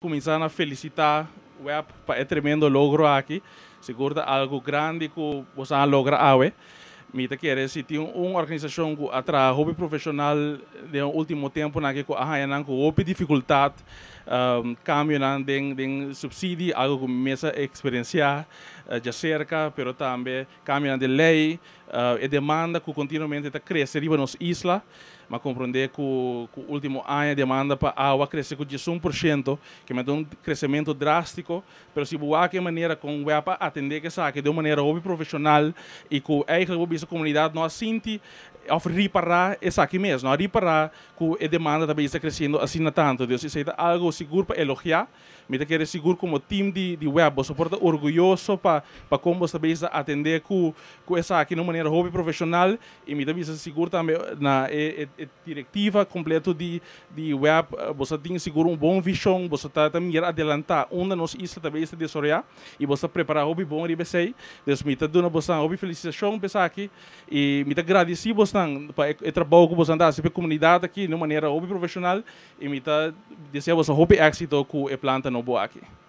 começando a felicitar o web para tremendo logro aqui. Seguro algo grande que você logra awe. Mita quer se tem uma organização que atra hobby profissional de último tempo na que a hayan com hobby dificuldade cambio na den subsídio algo que mesa experienciar já cerca, pero também cambio de lei e demanda que continuamente está crescendo em nossa isla, mas compreender que o último ano a demanda para água cresce com 1%, que é um crescimento drástico, pero se boa que maneira com o para atender que sabe de uma maneira hobby profissional e que eigenlijk essa comunidade não sente of reparar essa aqui mesmo, não reparar que a demanda também está crescendo assim tanto, Deus isso é algo seguro para elogiar, me quer seguro como time de web, você pode orgulhoso para como você também está atender com essa aqui de uma maneira hobby profissional e me também seguro também na diretiva completa de web, você tem seguro bom visão, você está também adiantar onde nós isla também está desenvolver e você preparar hobby bom de você, Deus me está dando você hobby felicitação para aqui e me está agradecido você para o trabalho que você dá para a comunidade aqui de uma maneira hobby profissional e me está desejo você hobby êxito com a planta no boa aqui.